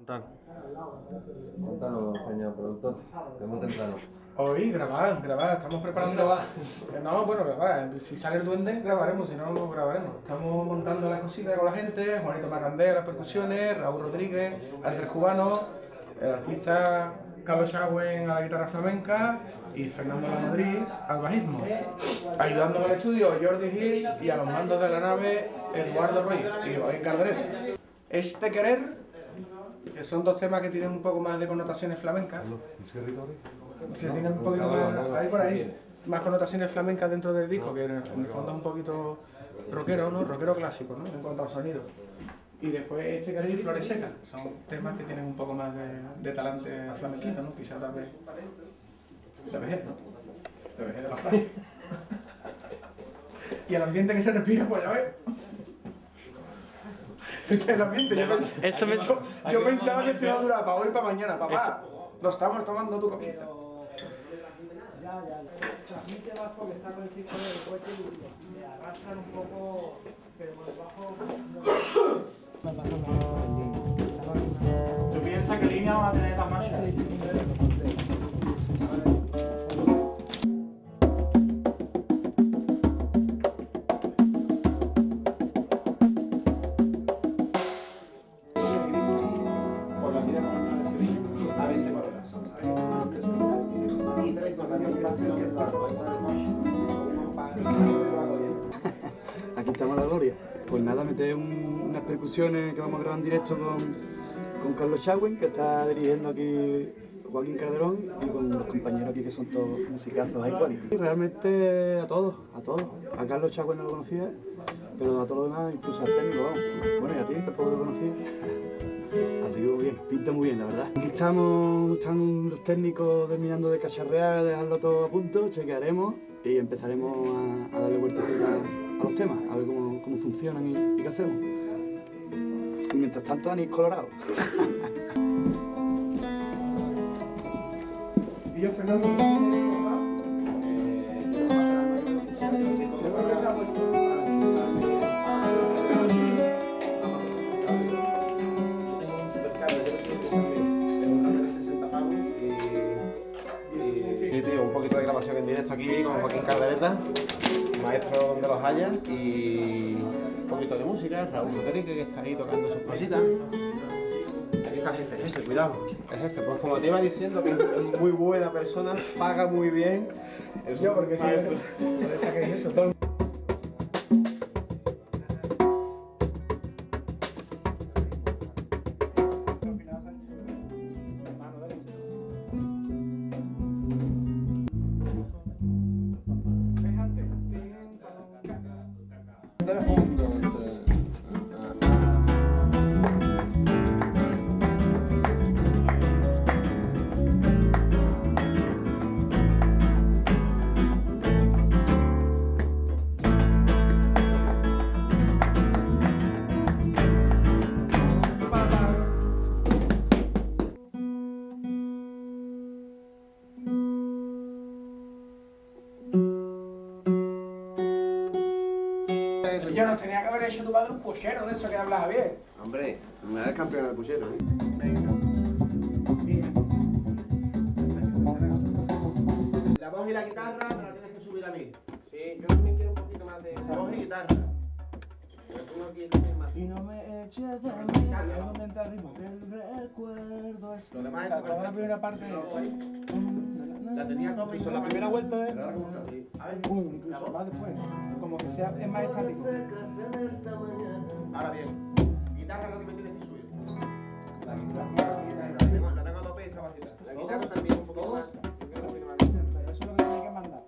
Contanos, señor productor, que es muy temprano. Hoy grabar, estamos preparando... No, bueno, grabar, si sale el duende grabaremos, si no, no grabaremos. Estamos montando las cositas con la gente, Juanito Macandé, las percusiones, Raúl Rodríguez, Andrés Cubano, el artista Carlos Schauwen a la guitarra flamenca y Fernando La Madrid al bajismo. Ayudando en el estudio Jordi Gil y a los mandos de la nave Eduardo Ruiz y Joaquín Caldereta. Este querer, que son dos temas que tienen un poco más de connotaciones flamencas, que tienen un poquito más, hay por ahí, más connotaciones flamencas dentro del disco, que en el fondo es un poquito rockero, ¿no? Rockero clásico, ¿no? En cuanto al sonido. Y después este querer y Flores Secas, son temas que tienen un poco más de talante flamenquito, ¿no? Quizás tal vez la vejez, ¿no? La vejez de la frase. Y el ambiente que se respira, pues ya ves. El ambiente, yo pensaba que esto iba a durar para hoy y para mañana, papá. Lo estamos tomando tu copita. Ya. Transmite más porque está con el chico del coche y le arrastran un poco, pero por debajo... ¿Tú piensas que línea va a tener de esta manera? Aquí estamos a la gloria. Pues nada, meter unas percusiones que vamos a grabar en directo con Carlos Schauwen, que está dirigiendo aquí Joaquín Calderón, y con los compañeros aquí que son todos musicazos high quality. Realmente a todos. A Carlos Schauwen no lo conocía, pero a todos los demás, incluso al técnico, vamos. Bueno, y a ti tampoco lo conocía. Así que muy bien, pinta muy bien, la verdad. Aquí están los técnicos terminando de cacharrear, de dejarlo todo a punto, chequearemos y empezaremos a darle vueltecita a los temas, a ver cómo funcionan y qué hacemos. Y mientras tanto, anís colorado. Y yo, Fernando, un poquito de grabación en directo aquí con Joaquín Caldereta, maestro donde los haya, y un poquito de música, Raúl Rodríguez, que está ahí tocando sus cositas. Aquí está el jefe, cuidado. El jefe, pues como te iba diciendo, que es muy buena persona, paga muy bien. Yo, porque si es eso, todo. Yo no tenía que haber hecho tu padre un puchero de eso que hablas bien. Hombre, me das campeón de puchero, ¿eh? La voz y la guitarra me la tienes que subir a mí. Sí, yo también quiero un poquito más de voz y guitarra. Y no me eches de mí, y es donde entra el ritmo, que el recuerdo es... Lo demás O sea, está toda la perfecto. primera parte es... La tenía tope. Eso, la primera vuelta es... A ver, incluso más después, como que sea, es más estático. ahora bien, guitarra es lo que me tienes que subir. La guitarra la tengo a tope y está bajita. La guitarra también un poquito más. Yo quiero un poquito más. Pero eso es lo que tiene que mandar.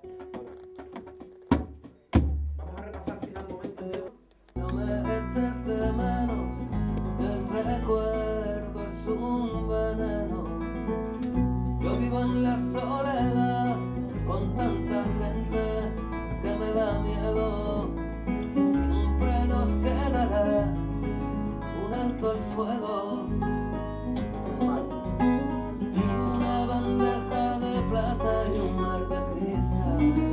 Vamos a repasar el final momento, tío. No me eches de menos, el recuerdo es un veneno. Yo vivo en la soledad, con tanta gente que me da miedo. Siempre nos quedará un alto al fuego y una bandeja de plata y un mar de cristal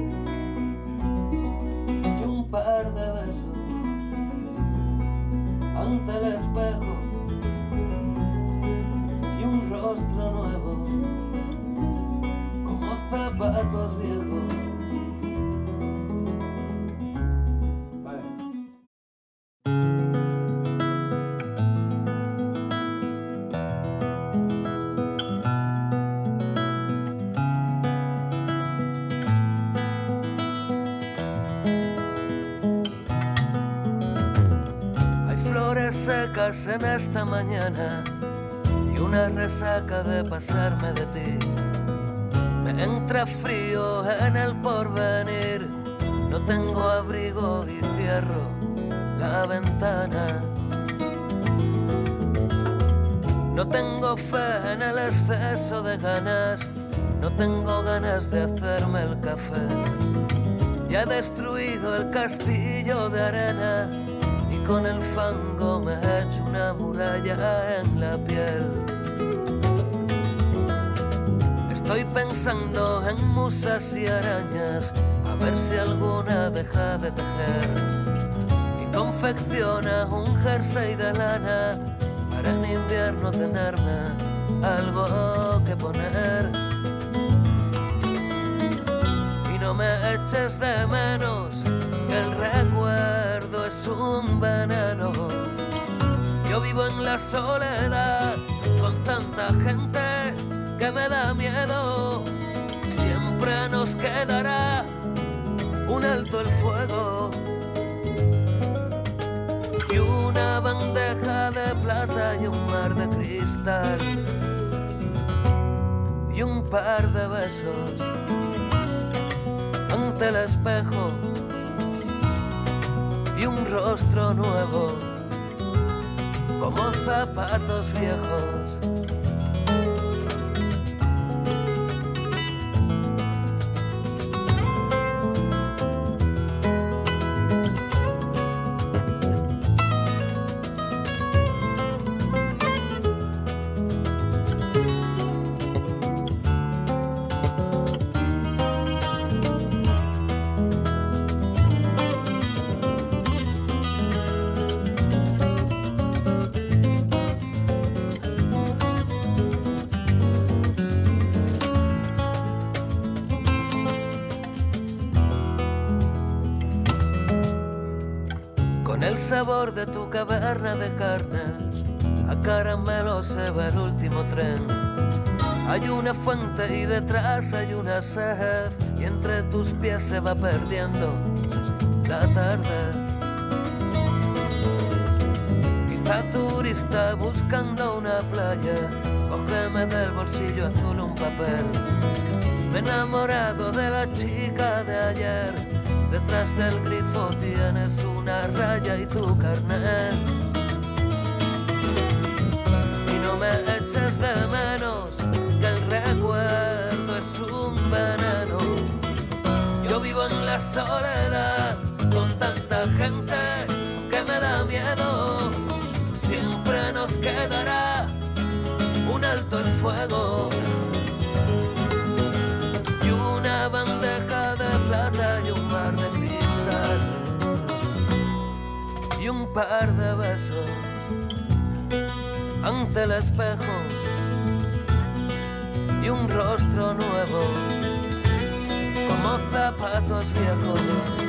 y un par de besos ante el espejo zapatos viejos. Hay flores secas en esta mañana y una resaca de pasarme de ti. Me entra frío en el porvenir, no tengo abrigo y cierro la ventana. No tengo fe en el exceso de ganas, no tengo ganas de hacerme el café. Ya he destruido el castillo de arena y con el fango me he hecho una muralla en la piel. Estoy pensando en musas y arañas, a ver si alguna deja de tejer y confecciona un jersey de lana para en invierno tenerme algo que poner. Y no me eches de menos, que el recuerdo es un veneno. Yo vivo en la soledad con tanta gente que me da miedo. Siempre nos quedará un alto el fuego y una bandeja de plata y un mar de cristal y un par de besos ante el espejo y un rostro nuevo como zapatos viejos. Con el sabor de tu caverna de carne, a caramelo se va el último tren. Hay una fuente y detrás hay una sed, y entre tus pies se va perdiendo la tarde. Quizá turista buscando una playa, cógeme del bolsillo azul un papel. Me he enamorado de la chica de ayer, detrás del grifo tienes una raya y tu carnet. Y no me eches de menos, que el recuerdo es un veneno. Yo vivo en la soledad con tanta gente que me da miedo. Siempre nos quedará un alto el fuego y una bandeja de plata y un mar de cristal y un par de besos ante el espejo y un rostro nuevo como zapatos viejos.